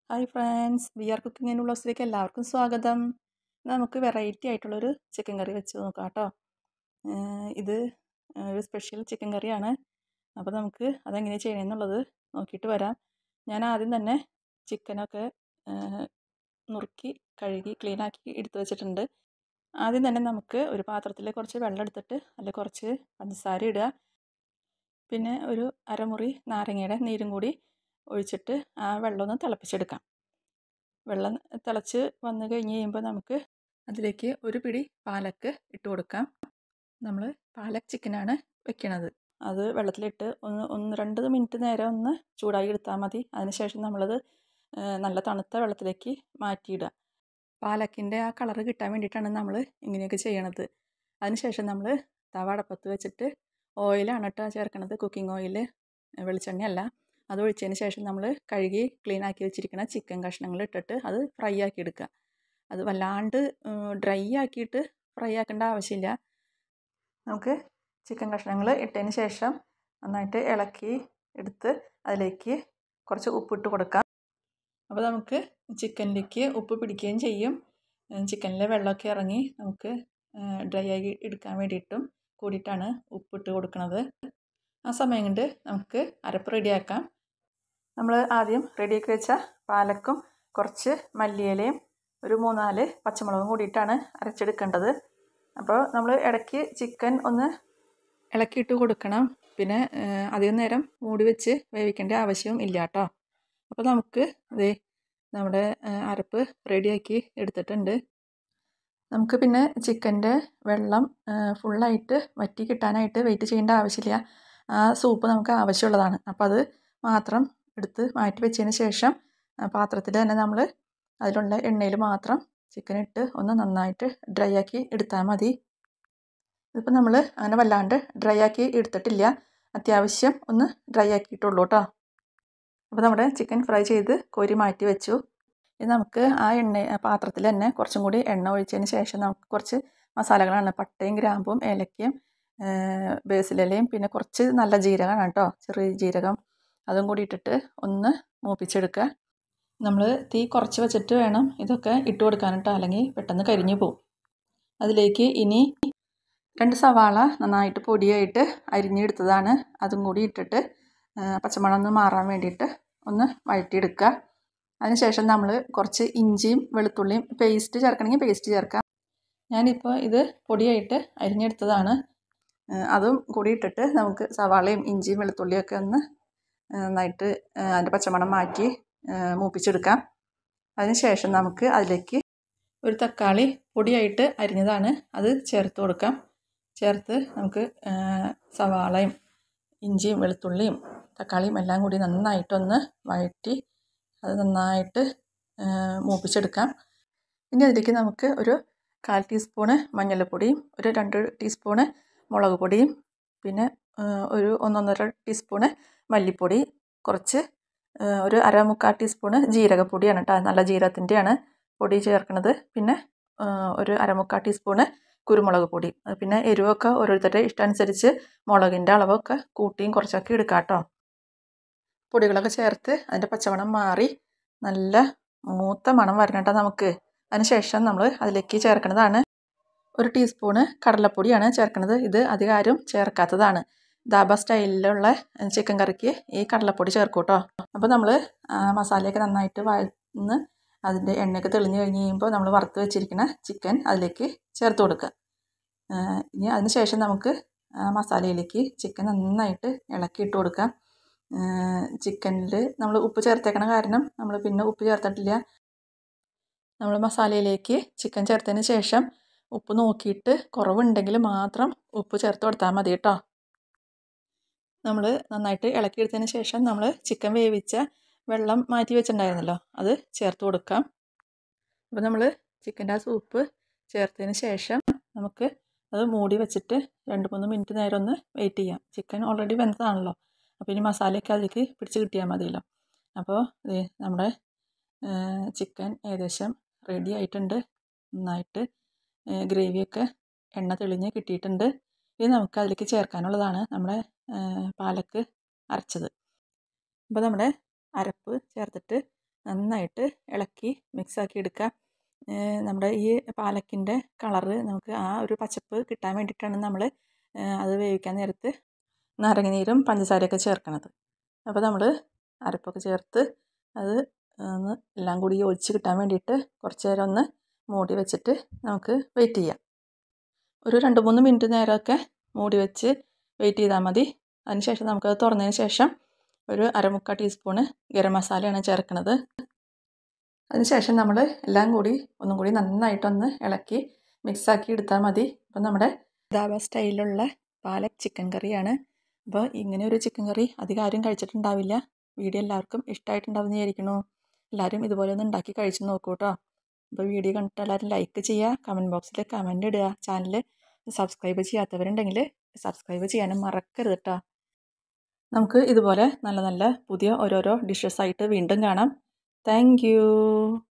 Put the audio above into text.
Hi friends, we are cooking and വ്ളോഗ്സിലേക്ക് എല്ലാവർക്കും സ്വാഗതം. നമുക്ക് വെറൈറ്റി ആയിട്ടുള്ളൊരു ചിക്കൻ കറി വെച്ച് നോക്കാം കേട്ടോ. ഇത് ഒരു സ്പെഷ്യൽ ചിക്കൻ കറിയാണ്. അപ്പോൾ നമുക്ക് അതെങ്ങനെയാണ് ചെയ്യണമെന്നുള്ളത് നോക്കിയിട്ട് വരാം. ഞാൻ ആദ്യം തന്നെ ചിക്കനൊക്കെ നുറുക്കി കഴുകി ക്ലീനാക്കി എടുത്ത് വെച്ചിട്ടുണ്ട്. ആദ്യം തന്നെ നമുക്ക് ഒരു പാത്രത്തിൽ കുറച്ച് വെള്ളം എടുത്തിട്ട് അതിൽ കുറച്ച് പഞ്ചസാര ഇടുക. പിന്നെ ഒരു അരമുറി നാരങ്ങയുടെ നീരും കൂടി ഒഴിച്ചിട്ട് ആ വെള്ളം ഒന്ന് തിളപ്പിച്ചെടുക്കാം. വെള്ളം തിളച്ച് വന്നു കഴിഞ്ഞ് കഴിയുമ്പോൾ നമുക്ക് അതിലേക്ക് ഒരു പിടി പാലക്ക് ഇട്ട് കൊടുക്കാം. നമ്മൾ പാലക്ക് ചിക്കനാണ് വെക്കണത്. അത് വെള്ളത്തിലിട്ട് ഒന്ന് 2 മിനിറ്റ് നേരം ഒന്ന് ചൂടായി എടുത്താൽ മതി. അതിനുശേഷം നമ്മളത് നല്ല തണുത്ത വെള്ളത്തിലേക്ക് മാറ്റിയിടുക. പാലക്കിൻ്റെ ആ കളറ് കിട്ടാൻ വേണ്ടിയിട്ടാണ് നമ്മൾ ഇങ്ങനെയൊക്കെ ചെയ്യണത്. അതിനുശേഷം നമ്മൾ തവ അടപ്പത്ത് വെച്ചിട്ട് ഓയിലാണ് കേട്ടോ ചേർക്കണത്. Cooking oil, വെളിച്ചെണ്ണയല്ല. അത് ഒഴിച്ചതിന് ശേഷം നമ്മൾ കഴുകി ക്ലീൻ ആക്കി വെച്ചിരിക്കുന്ന ചിക്കൻ കഷ്ണങ്ങൾ ഇട്ടിട്ട് അത് ഫ്രൈ ആക്കി എടുക്കുക. അത് വല്ലാണ്ട് ഡ്രൈ ആക്കിയിട്ട് ഫ്രൈ ആക്കേണ്ട ആവശ്യമില്ല. നമുക്ക് ചിക്കൻ കഷ്ണങ്ങൾ ഇട്ടതിന് ശേഷം നന്നായിട്ട് ഇളക്കി എടുത്ത് അതിലേക്ക് കുറച്ച് ഉപ്പിട്ട് കൊടുക്കാം. അപ്പോൾ നമുക്ക് ചിക്കനിലേക്ക് ഉപ്പ് പിടിക്കുകയും ചെയ്യും. ചിക്കനിലെ വെള്ളമൊക്കെ ഇറങ്ങി നമുക്ക് ഡ്രൈ ആക്കി എടുക്കാൻ വേണ്ടിയിട്ടും കൂടിയിട്ടാണ് ഉപ്പിട്ട് കൊടുക്കുന്നത്. ആ സമയം കൊണ്ട് നമുക്ക് അരപ്പ് റെഡിയാക്കാം. നമ്മൾ ആദ്യം റെഡിയാക്കി വെച്ച പാലക്കും കുറച്ച് മല്ലിയിലയും ഒരു 3-4 പച്ചമുളകും കൂടിയിട്ടാണ് അരച്ചെടുക്കേണ്ടത്. അപ്പോൾ നമ്മൾ ഇടയ്ക്ക് ചിക്കൻ ഒന്ന് ഇളക്കിയിട്ട് കൊടുക്കണം. പിന്നെ അധികം നേരം മൂടി വെച്ച് വേവിക്കേണ്ട ആവശ്യവും ഇല്ല കേട്ടോ. അപ്പോൾ നമുക്ക് നമ്മുടെ അരപ്പ് റെഡിയാക്കി എടുത്തിട്ടുണ്ട്. നമുക്ക് പിന്നെ ചിക്കൻ്റെ വെള്ളം ഫുള്ളായിട്ട് വറ്റി കിട്ടാനായിട്ട് വെയിറ്റ് ചെയ്യേണ്ട ആവശ്യമില്ല. ആ സൂപ്പ് നമുക്ക് ആവശ്യമുള്ളതാണ്. അപ്പോൾ അത് മാത്രം എടുത്ത് മാറ്റി വെച്ചതിന് ശേഷം പാത്രത്തിൽ തന്നെ നമ്മൾ അതിലുള്ള എണ്ണയിൽ മാത്രം ചിക്കൻ ഇട്ട് ഒന്ന് നന്നായിട്ട് ഡ്രൈ ആക്കി എടുത്താൽ മതി. ഇതിപ്പോൾ നമ്മൾ അങ്ങനെ വല്ലാണ്ട് ഡ്രൈ ആക്കി എടുത്തിട്ടില്ല, അത്യാവശ്യം ഒന്ന് ഡ്രൈ ആക്കിയിട്ടുള്ളൂ കേട്ടോ. അപ്പോൾ നമ്മുടെ ചിക്കൻ ഫ്രൈ ചെയ്ത് കോരി മാറ്റി വെച്ചു. ഇത് നമുക്ക് ആ പാത്രത്തിൽ തന്നെ കുറച്ചും കൂടി എണ്ണ ഒഴിച്ചതിന് ശേഷം നമുക്ക് കുറച്ച് മസാലകളാണ്. പട്ടയും ഗ്രാമ്പും ഏലക്കയും ബേസിലിലയും പിന്നെ കുറച്ച് നല്ല ജീരകമാണ് കേട്ടോ, ചെറിയ ജീരകം. അതും കൂടി ഇട്ടിട്ട് ഒന്ന് മൂപ്പിച്ചെടുക്കുക. നമ്മൾ തീ കുറച്ച് വെച്ചിട്ട് വേണം ഇതൊക്കെ ഇട്ട് കൊടുക്കാൻ കേട്ടോ, അല്ലെങ്കിൽ പെട്ടെന്ന് കരിഞ്ഞു പോകും. അതിലേക്ക് ഇനി 2 സവാള നന്നായിട്ട് പൊടിയായിട്ട് അരിഞ്ഞെടുത്തതാണ്. അതും കൂടി ഇട്ടിട്ട് പച്ചമണം ഒന്ന് മാറാൻ വേണ്ടിയിട്ട് ഒന്ന് വഴറ്റിയെടുക്കുക. അതിനുശേഷം നമ്മൾ കുറച്ച് ഇഞ്ചിയും വെളുത്തുള്ളിയും പേസ്റ്റ് ചേർക്കണമെങ്കിൽ പേസ്റ്റ് ചേർക്കാം. ഞാനിപ്പോൾ ഇത് പൊടിയായിട്ട് അരിഞ്ഞെടുത്തതാണ്. അതും കൂടി ഇട്ടിട്ട് നമുക്ക് സവാളയും ഇഞ്ചിയും വെളുത്തുള്ളിയൊക്കെ ഒന്ന് നന്നായിട്ട് അതിൻ്റെ പച്ചമണം മാറ്റി മൂപ്പിച്ചെടുക്കാം. അതിനുശേഷം നമുക്ക് അതിലേക്ക് ഒരു തക്കാളി പൊടിയായിട്ട് അരിഞ്ഞതാണ്, അത് ചേർത്ത് കൊടുക്കാം. ചേർത്ത് നമുക്ക് സവാളയും ഇഞ്ചിയും വെളുത്തുള്ളിയും തക്കാളിയും എല്ലാം കൂടി നന്നായിട്ടൊന്ന് വഴറ്റി അത് നന്നായിട്ട് മൂപ്പിച്ചെടുക്കാം. ഇനി അതിലേക്ക് നമുക്ക് ഒരു 1/4 ടീസ്പൂണ് മഞ്ഞൾപ്പൊടിയും ഒരു 2 ടീസ്പൂണ് മുളക് പൊടിയും പിന്നെ ഒരു 1-1.5 ടീസ്പൂണ് മല്ലിപ്പൊടി, കുറച്ച് ഒരു 1/4 ടീസ്പൂണ് ജീരകപ്പൊടിയാണ് കേട്ടോ, നല്ല ജീരകത്തിൻ്റെയാണ് പൊടി ചേർക്കുന്നത്. പിന്നെ ഒരു 1/4 ടീസ്പൂണ് കുരുമുളക് പൊടി. പിന്നെ എരിവൊക്കെ ഓരോരുത്തരുടെ ഇഷ്ടമനുസരിച്ച് മുളകിൻ്റെ അളവൊക്കെ കൂട്ടിയും കുറച്ചൊക്കെ എടുക്കാം കേട്ടോ. പൊടികളൊക്കെ ചേർത്ത് അതിൻ്റെ പച്ചമണം മാറി നല്ല മൂത്ത മണം വരണം കേട്ടോ നമുക്ക്. അതിനുശേഷം നമ്മൾ അതിലേക്ക് ചേർക്കുന്നതാണ് 1 ടീസ്പൂണ് കടലപ്പൊടിയാണ് ചേർക്കുന്നത്. ഇത് അധികം ആരും ചേർക്കാത്തതാണ്. ദാബ സ്റ്റൈലിലുള്ള ചിക്കൻ കറിക്ക് ഈ കടലപ്പൊടി ചേർക്കും കേട്ടോ. അപ്പോൾ നമ്മൾ മസാലയൊക്കെ നന്നായിട്ട് വഴന്ന് അതിൻ്റെ എണ്ണയൊക്കെ തെളിഞ്ഞ് കഴിഞ്ഞ് കഴിയുമ്പോൾ നമ്മൾ വറുത്ത് വെച്ചിരിക്കുന്ന ചിക്കൻ അതിലേക്ക് ചേർത്ത് കൊടുക്കുക. ഇനി അതിന് ശേഷം നമുക്ക് മസാലയിലേക്ക് ചിക്കൻ നന്നായിട്ട് ഇളക്കിയിട്ട് കൊടുക്കാം. ചിക്കനിൽ നമ്മൾ ഉപ്പ് ചേർത്തേക്കണ കാരണം നമ്മൾ പിന്നെ ഉപ്പ് ചേർത്തിട്ടില്ല. നമ്മൾ മസാലയിലേക്ക് ചിക്കൻ ചേർത്തതിന് ശേഷം ഉപ്പ് നോക്കിയിട്ട് കുറവുണ്ടെങ്കിൽ മാത്രം ഉപ്പ് ചേർത്ത് കൊടുത്താൽ മതി കേട്ടോ. നമ്മൾ നന്നായിട്ട് ഇളക്കിയെടുത്തതിന് ശേഷം നമ്മൾ ചിക്കൻ വേവിച്ച വെള്ളം മാറ്റി വെച്ചിട്ടുണ്ടായിരുന്നല്ലോ, അത് ചേർത്ത് കൊടുക്കാം. അപ്പോൾ നമ്മൾ ചിക്കൻ്റെ ആ സൂപ്പ് ചേർത്തതിന് ശേഷം നമുക്ക് അത് മൂടി വെച്ചിട്ട് 2-3 മിനിറ്റ് നേരം ഒന്ന് വെയിറ്റ് ചെയ്യാം. ചിക്കൻ ഓൾറെഡി വെന്തതാണല്ലോ, അപ്പോൾ ഇനി മസാലയൊക്കെ അതിലേക്ക് പിടിച്ച് കിട്ടിയാൽ മതിയല്ലോ. അപ്പോൾ നമ്മുടെ ചിക്കൻ ഏകദേശം റെഡി ആയിട്ടുണ്ട്. നന്നായിട്ട് ഗ്രേവിയൊക്കെ എണ്ണ തെളിഞ്ഞ് കിട്ടിയിട്ടുണ്ട്. ഇത് നമുക്ക് അതിലേക്ക് ചേർക്കാനുള്ളതാണ് നമ്മുടെ പാലക്ക് അരച്ചത്. അപ്പോൾ നമ്മുടെ അരപ്പ് ചേർത്തിട്ട് നന്നായിട്ട് ഇളക്കി മിക്സാക്കി എടുക്കുക. നമ്മുടെ ഈ പാലക്കിൻ്റെ കളറ് നമുക്ക് ആ ഒരു പച്ചപ്പ് കിട്ടാൻ വേണ്ടിയിട്ടാണ് നമ്മൾ അത് വേവിക്കാൻ നേരത്ത് നാരങ്ങനീരും പഞ്ചസാരയൊക്കെ ചേർക്കണത്. അപ്പോൾ നമ്മൾ അരപ്പൊക്കെ ചേർത്ത് അത് ഒന്ന് എല്ലാം കൂടി യോജിച്ച് കിട്ടാൻ വേണ്ടിയിട്ട് കുറച്ച് നേരം ഒന്ന് മൂടി വെച്ചിട്ട് നമുക്ക് വെയിറ്റ് ചെയ്യാം. ഒരു 2-3 മിനിറ്റ് നേരമൊക്കെ മൂടി വെച്ച് വെയിറ്റ് ചെയ്താൽ മതി. അതിനുശേഷം നമുക്കത് തുറന്നതിന് ശേഷം ഒരു 1/4 ടീസ്പൂണ് ഗരം മസാലയാണ് ചേർക്കുന്നത്. അതിനുശേഷം നമ്മൾ എല്ലാം കൂടി ഒന്നും കൂടി നന്നായിട്ടൊന്ന് ഇളക്കി മിക്സാക്കി എടുത്താൽ മതി. അപ്പം നമ്മുടെ ധാബ സ്റ്റൈലിലുള്ള പാലക് ചിക്കൻ കറിയാണ്. അപ്പോൾ ഇങ്ങനെ ഒരു ചിക്കൻ കറി അധികം ആരും കഴിച്ചിട്ടുണ്ടാവില്ല. വീഡിയോ എല്ലാവർക്കും ഇഷ്ടമായിട്ടുണ്ടാവുമെന്ന് വിചാരിക്കുന്നു. എല്ലാവരും ഇതുപോലെ ഒന്ന് ഉണ്ടാക്കി കഴിച്ച് നോക്കൂ കേട്ടോ. അപ്പോൾ വീഡിയോ കണ്ടിട്ട് എല്ലാവരും ലൈക്ക് ചെയ്യുക, കമൻറ്റ് ബോക്സിൽ കമൻറ്റ് ഇടുക. ചാനൽ സബ്സ്ക്രൈബ് ചെയ്യാത്തവരുണ്ടെങ്കിൽ സബ്സ്ക്രൈബ് ചെയ്യാനും മറക്കരുത് കേട്ടോ. നമുക്ക് ഇതുപോലെ നല്ല നല്ല പുതിയ ഓരോരോ ഡിഷസായിട്ട് വീണ്ടും കാണാം. Thank U.